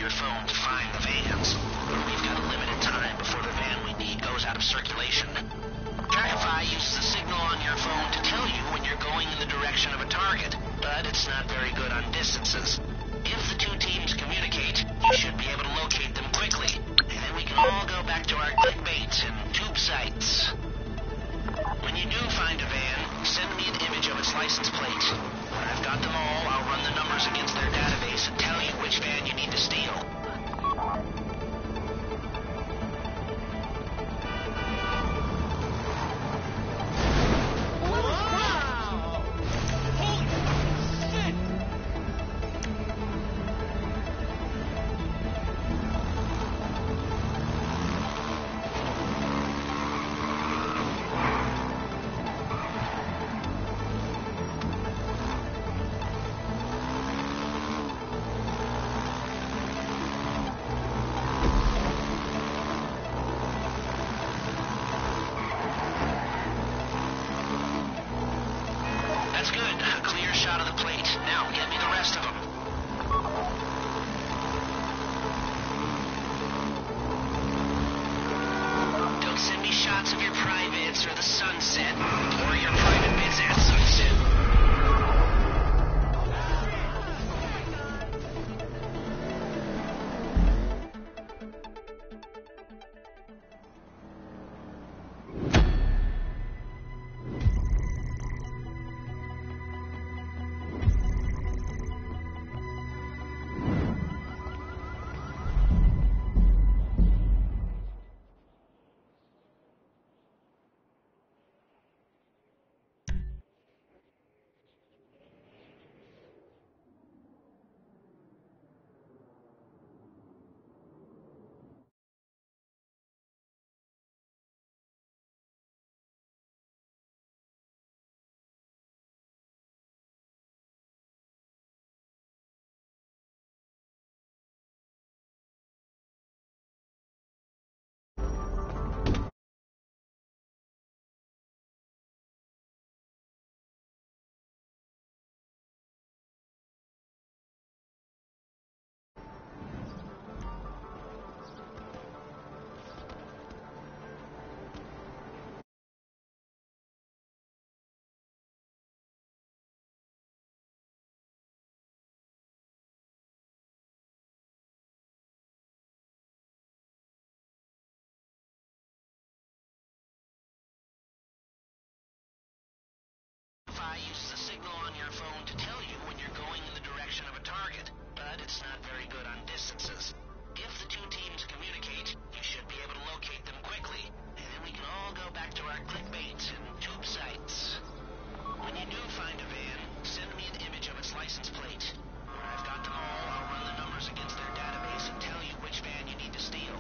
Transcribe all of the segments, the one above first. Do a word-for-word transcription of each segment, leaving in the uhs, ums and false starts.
your phone to find the vans. We've got a limited time before the van we need goes out of circulation. Dragonfly uses a signal on your phone to tell you when you're going in the direction of a target, but it's not very good on distances. If the two teams communicate, you should be able to locate them quickly, and then we can all go back to our clickbaits and tube sites. When you do find a van, send me an image of its license plate. When I've got them all, I'll run the numbers against their database and tell you which van you need to steal. That's good. A clear shot of the plate. Now, get me the rest of them. Don't send me shots of your privates or the sunset, or your private bits at sunset. Wi-Fi uses a signal on your phone to tell you when you're going in the direction of a target, but it's not very good on distances. If the two teams communicate, you should be able to locate them quickly, and then we can all go back to our clickbaits and tube sites. When you do find a van, send me an image of its license plate. When I've got them all, I'll run the numbers against their database and tell you which van you need to steal.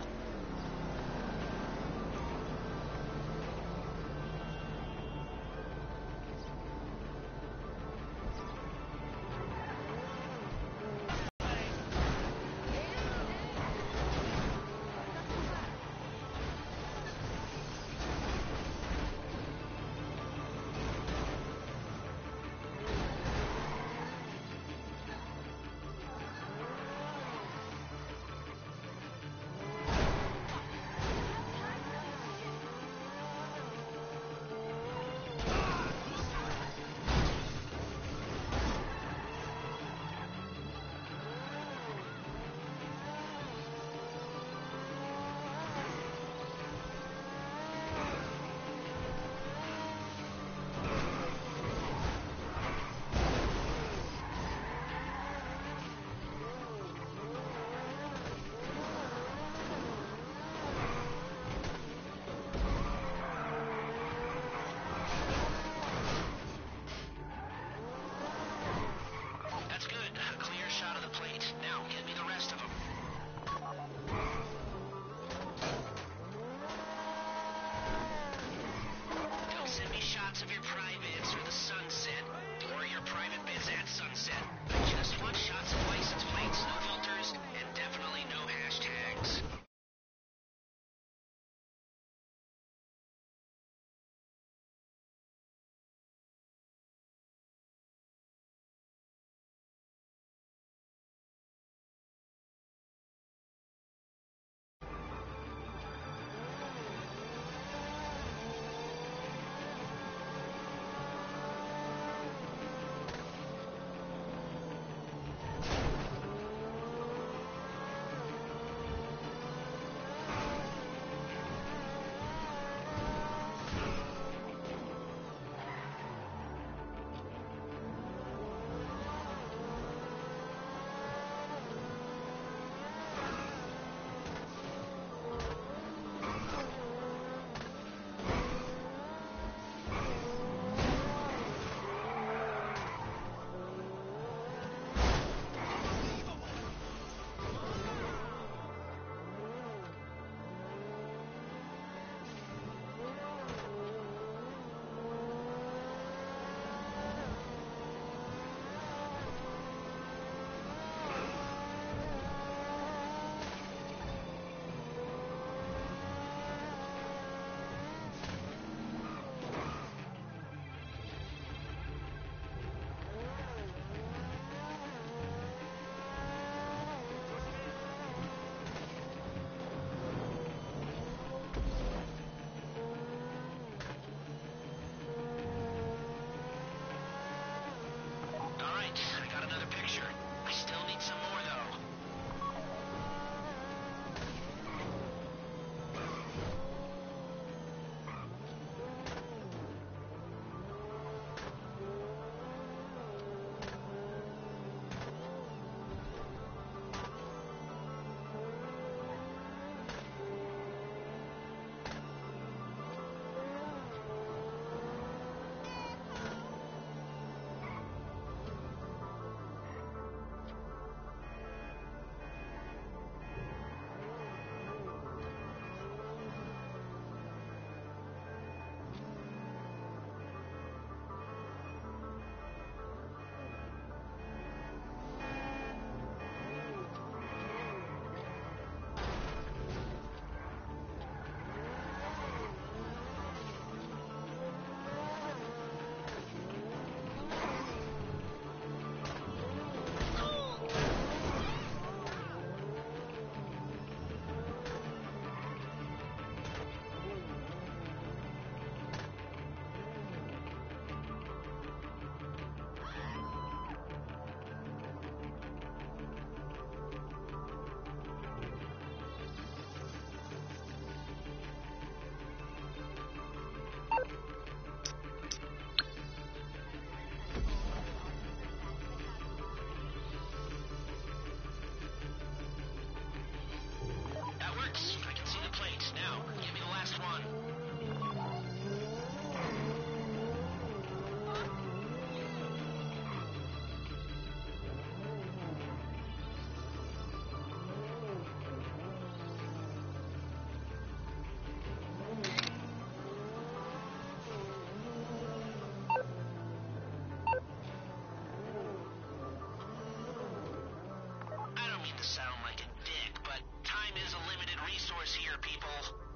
here, people.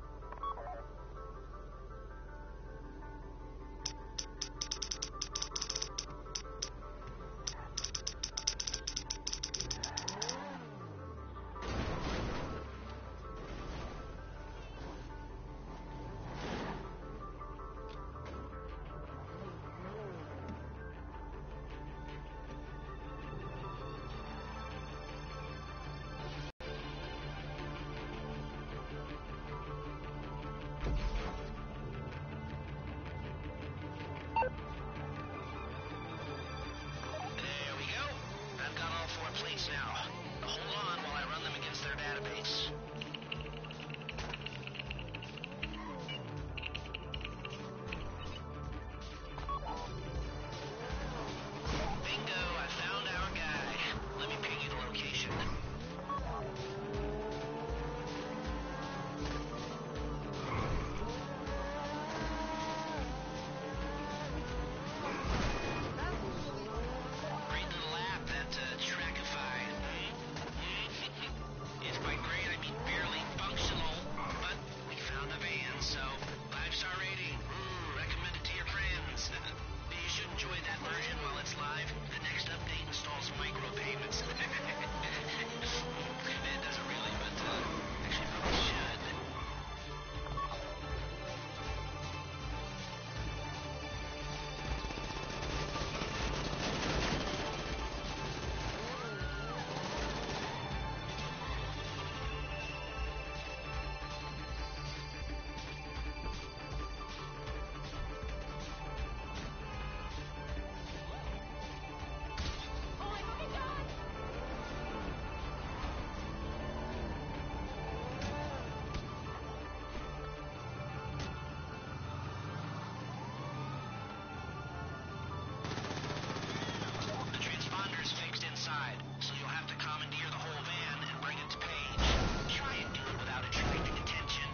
Plates now. Hold on while I run them against their database. Bingo, I found our guy. Let me ping you the location. Great little app, that uh, Trackify. It's quite great, I mean barely functional, but we found a van, so five-star rating. Ooh, recommend it to your friends. You should enjoy that version while it's live. The next update installs micropayments. It doesn't really, but uh, actually probably should. Fixed inside, so you'll have to commandeer the whole van and bring it to Paige. Try and do it without attracting attention.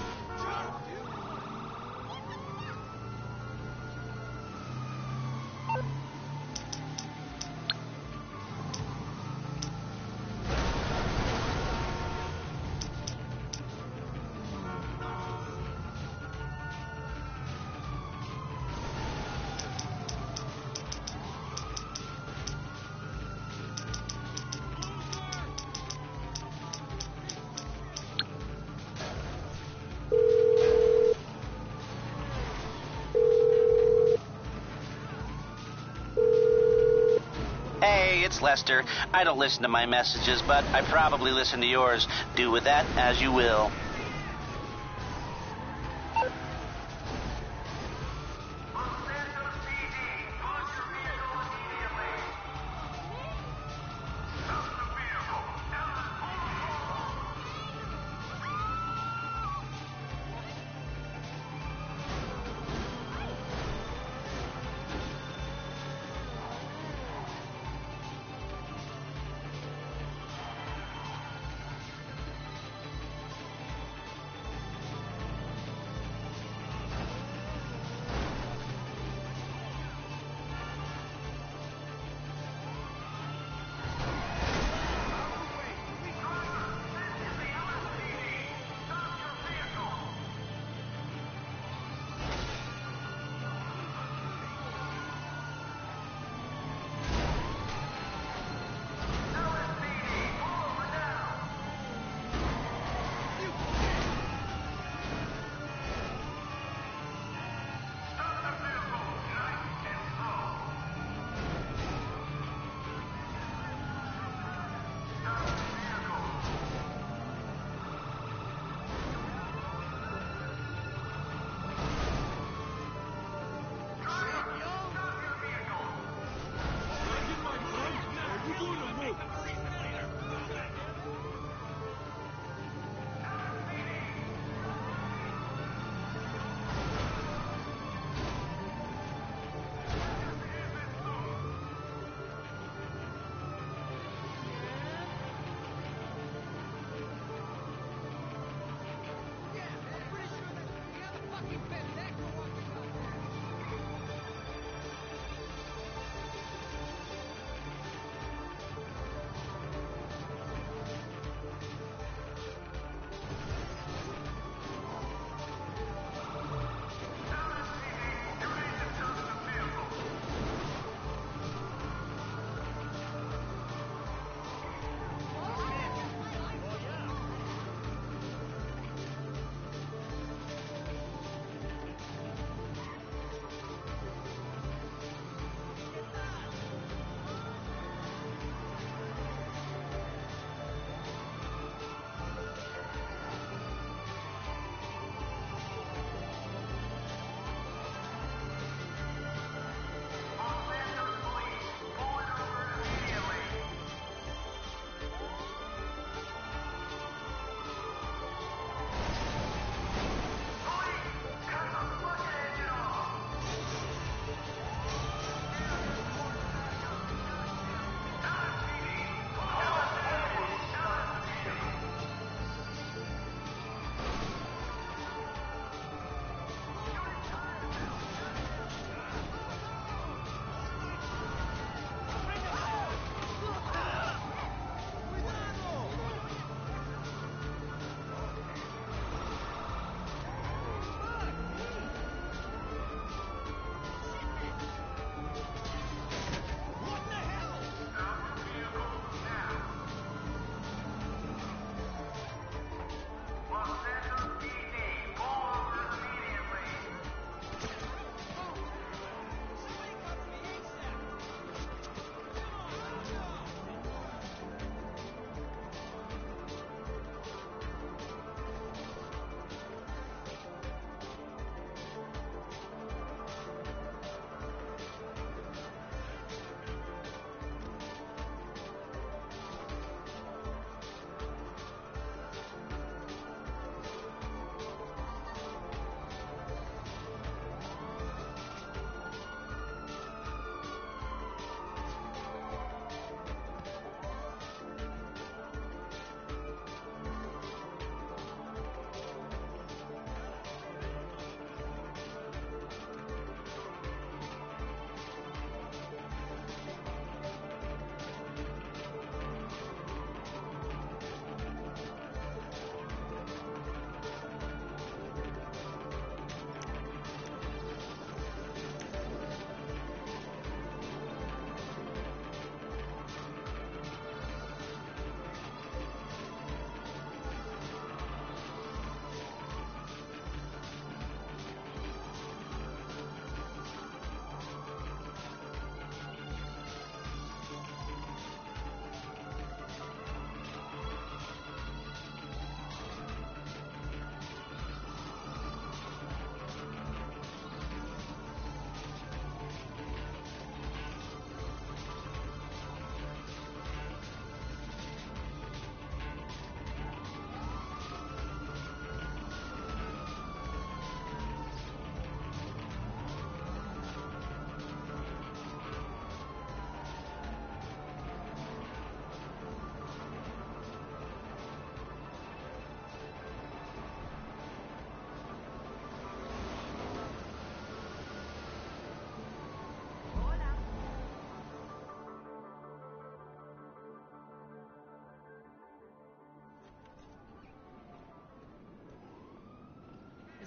Hey, it's Lester. I don't listen to my messages, but I probably listen to yours. Do with that as you will.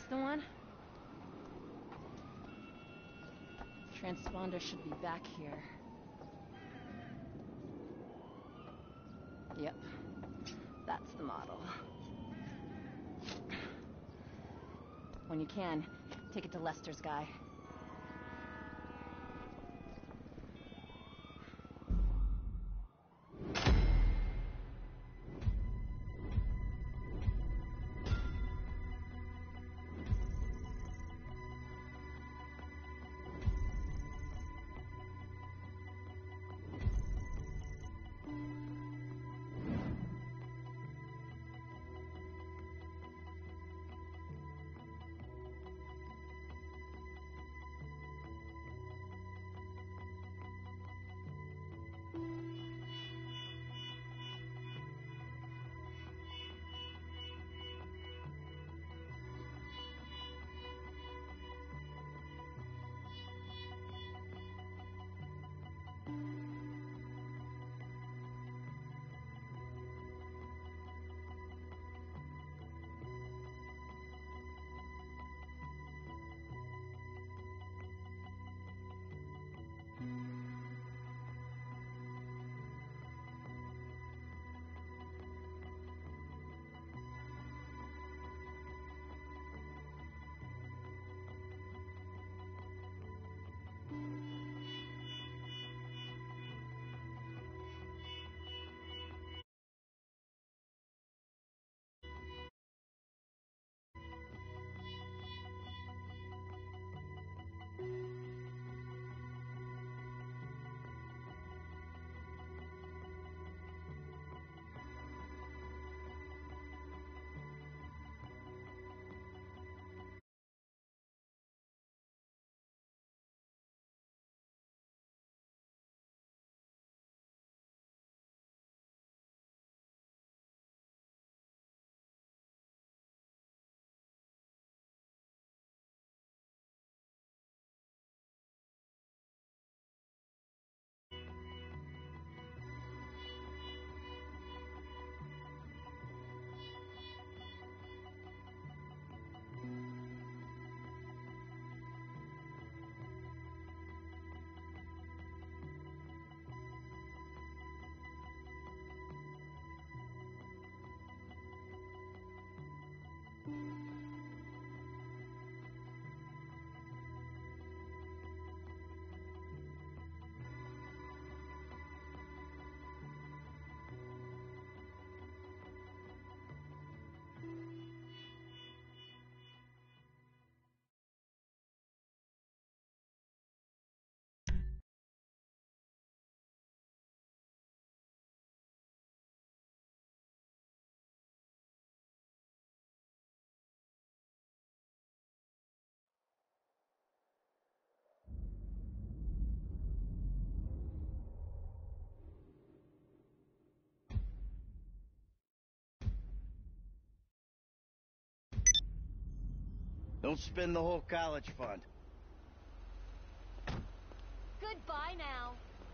the one? Transponder should be back here. Yep, that's the model. When you can, take it to Lester's guy. Don't spend the whole college fund. Goodbye now.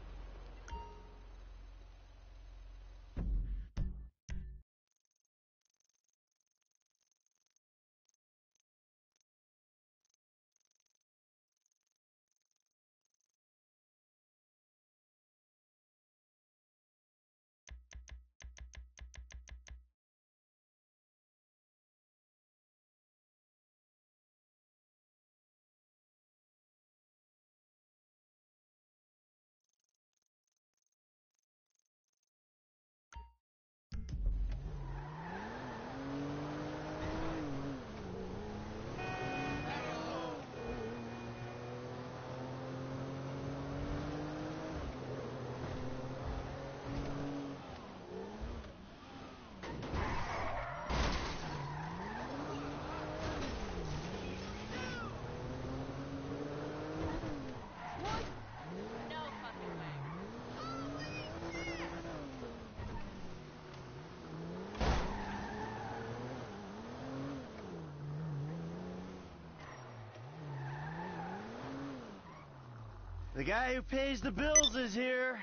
The guy who pays the bills is here.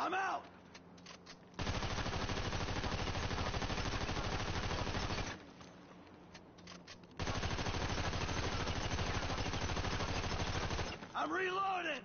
I'm out! I'm reloading!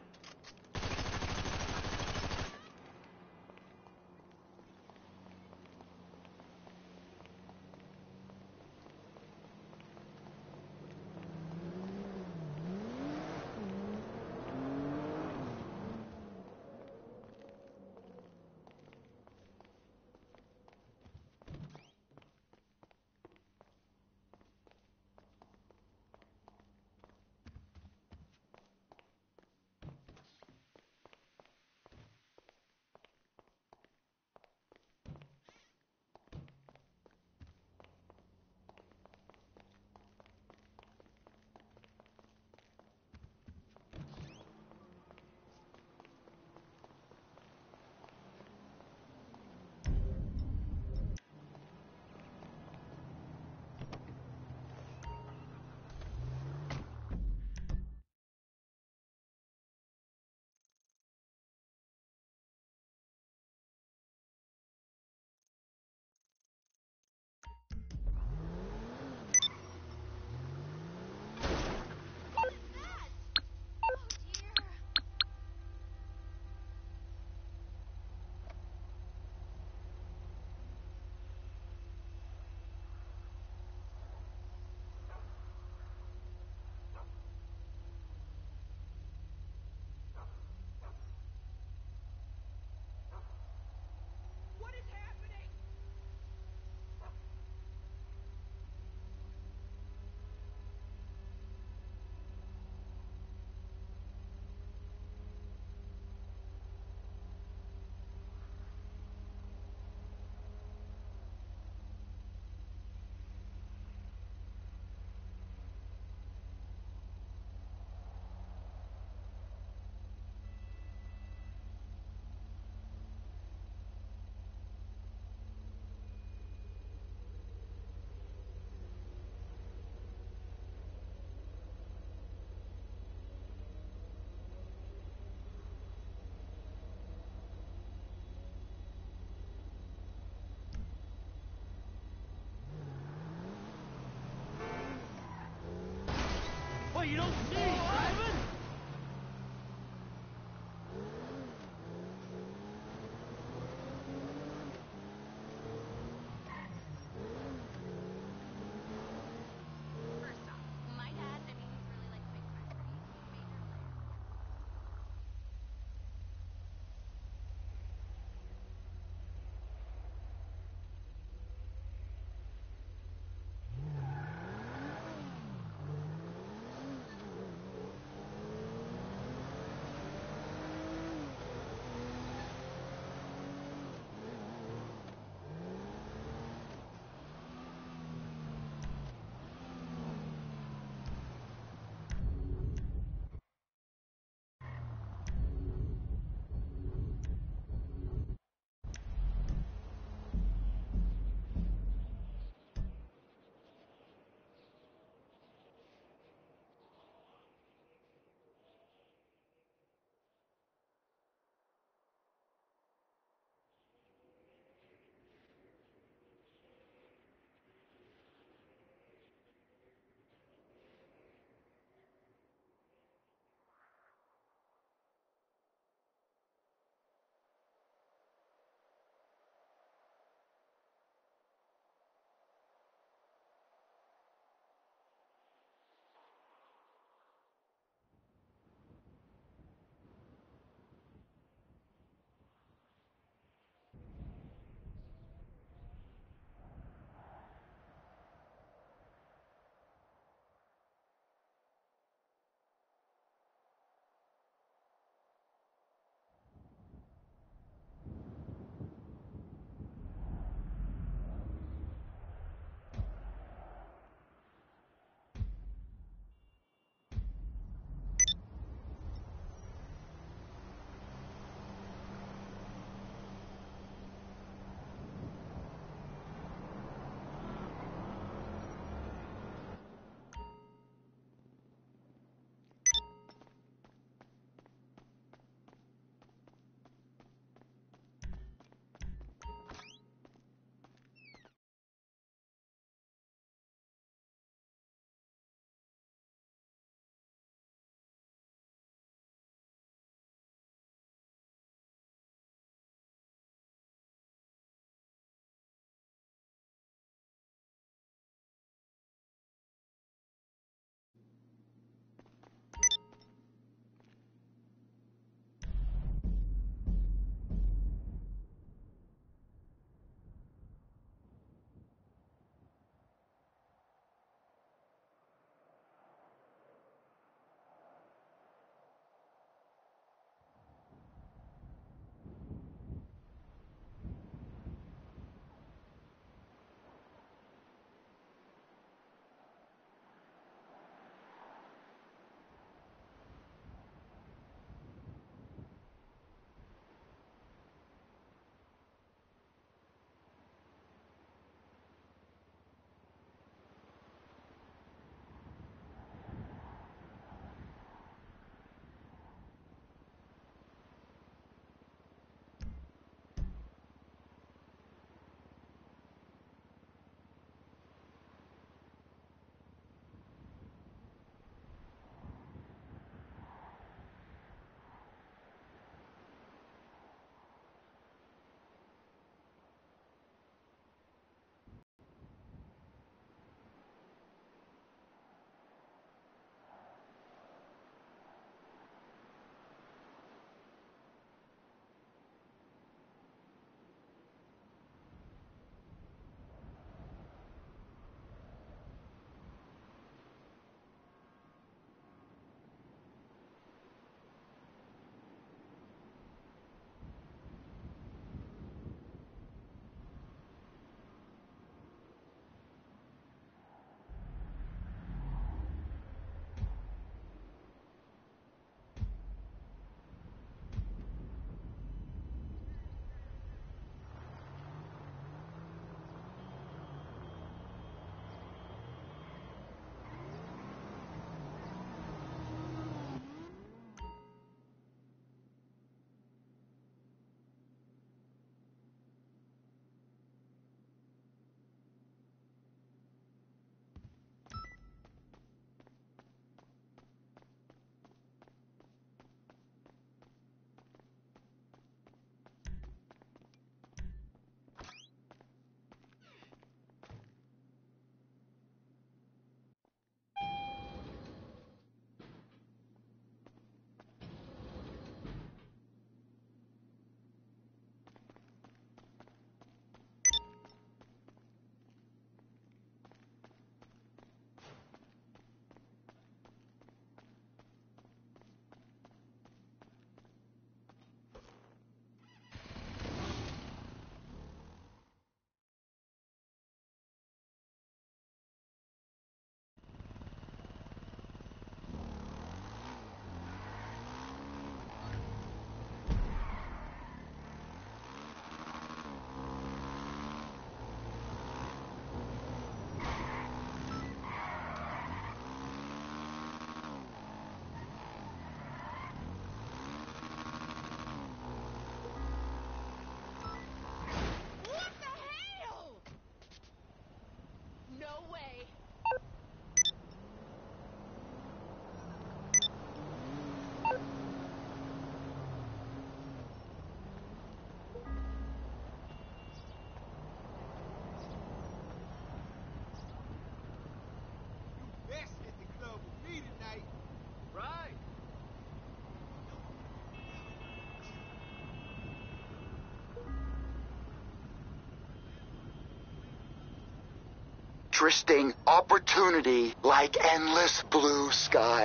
interesting opportunity like endless blue sky.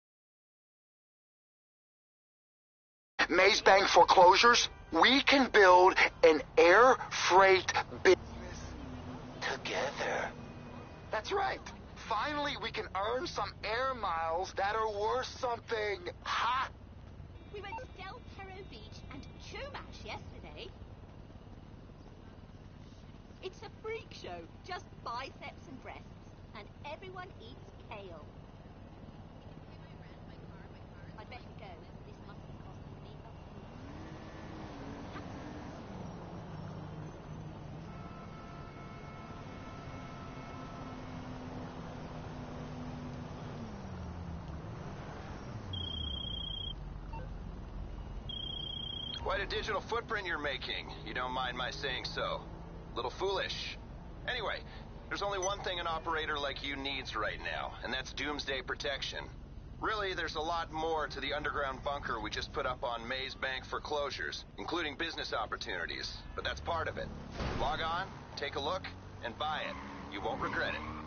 Maze Bank Foreclosures, we can build an air freight business together. That's right. Finally, we can earn some air miles that are worth something. Ha! We went to Del Perro Beach and Chumash yesterday. It's a freak show, just biceps and breasts, and everyone eats kale. I'd better go. This must be costing me a Quite a digital footprint you're making. You don't mind my saying so. Little foolish. Anyway, there's only one thing an operator like you needs right now, and that's doomsday protection. Really, there's a lot more to the underground bunker we just put up on Maze Bank Foreclosures, including business opportunities, but that's part of it. Log on, take a look, and buy it. You won't regret it.